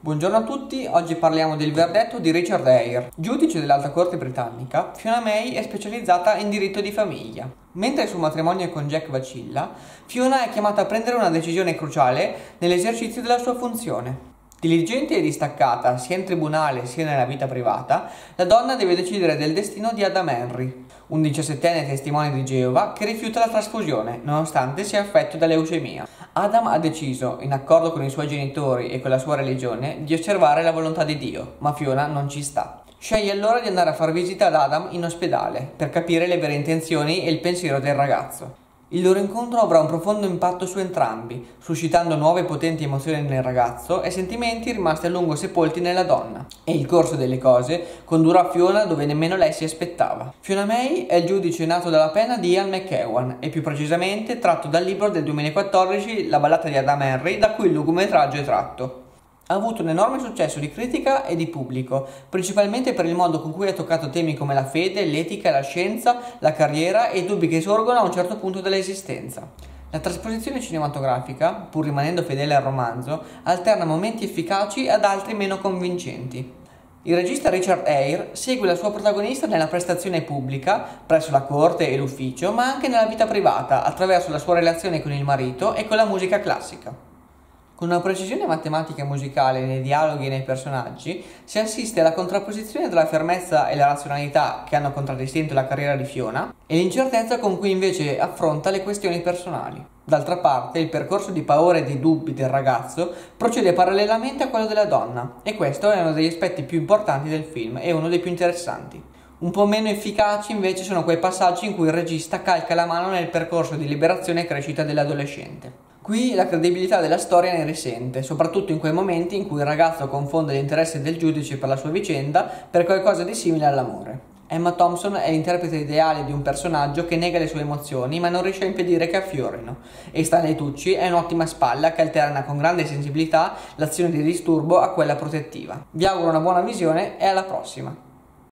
Buongiorno a tutti, oggi parliamo del verdetto di Richard Eyre. Giudice dell'Alta Corte britannica, Fiona May è specializzata in diritto di famiglia. Mentre il suo matrimonio con Jack vacilla, Fiona è chiamata a prendere una decisione cruciale nell'esercizio della sua funzione. Diligente e distaccata sia in tribunale sia nella vita privata, la donna deve decidere del destino di Adam Henry, un 17enne testimone di Geova che rifiuta la trasfusione, nonostante sia affetto da leucemia. Adam ha deciso, in accordo con i suoi genitori e con la sua religione, di osservare la volontà di Dio, ma Fiona non ci sta. Sceglie allora di andare a far visita ad Adam in ospedale, per capire le vere intenzioni e il pensiero del ragazzo. Il loro incontro avrà un profondo impatto su entrambi, suscitando nuove potenti emozioni nel ragazzo e sentimenti rimasti a lungo sepolti nella donna. E il corso delle cose condurrà Fiona dove nemmeno lei si aspettava. Fiona May è il giudice nato dalla penna di Ian McEwan e più precisamente tratto dal libro del 2014 La ballata di Adam Henry, da cui il lungometraggio è tratto. Ha avuto un enorme successo di critica e di pubblico, principalmente per il modo con cui ha toccato temi come la fede, l'etica, la scienza, la carriera e i dubbi che sorgono a un certo punto dell'esistenza. La trasposizione cinematografica, pur rimanendo fedele al romanzo, alterna momenti efficaci ad altri meno convincenti. Il regista Richard Eyre segue la sua protagonista nella prestazione pubblica, presso la corte e l'ufficio, ma anche nella vita privata, attraverso la sua relazione con il marito e con la musica classica. Con una precisione matematica e musicale nei dialoghi e nei personaggi, si assiste alla contrapposizione tra la fermezza e la razionalità che hanno contraddistinto la carriera di Fiona e l'incertezza con cui invece affronta le questioni personali. D'altra parte, il percorso di paure e di dubbi del ragazzo procede parallelamente a quello della donna, e questo è uno degli aspetti più importanti del film e uno dei più interessanti. Un po' meno efficaci invece sono quei passaggi in cui il regista calca la mano nel percorso di liberazione e crescita dell'adolescente. Qui la credibilità della storia ne risente, soprattutto in quei momenti in cui il ragazzo confonde l'interesse del giudice per la sua vicenda per qualcosa di simile all'amore. Emma Thompson è l'interprete ideale di un personaggio che nega le sue emozioni ma non riesce a impedire che affiorino, e Stanley Tucci è un'ottima spalla che alterna con grande sensibilità l'azione di disturbo a quella protettiva. Vi auguro una buona visione e alla prossima!